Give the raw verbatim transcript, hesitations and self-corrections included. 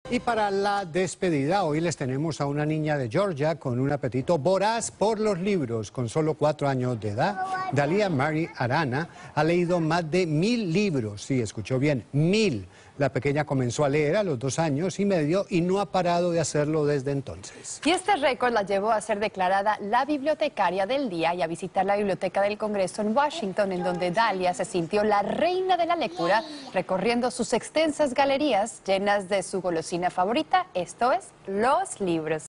Y para la despedida, hoy les tenemos a una niña de Georgia con un apetito voraz por los libros. Con solo cuatro años de edad, Dalia Mary Arana ha leído más de mil libros. Sí, escuchó bien, mil. La pequeña comenzó a leer a los dos años y medio y no ha parado de hacerlo desde entonces. Y este récord la llevó a ser declarada la bibliotecaria del día y a visitar la Biblioteca del Congreso en Washington, en donde Dalia se sintió la reina de la lectura, recorriendo sus extensas galerías llenas de su golosina favorita, esto es, los libros.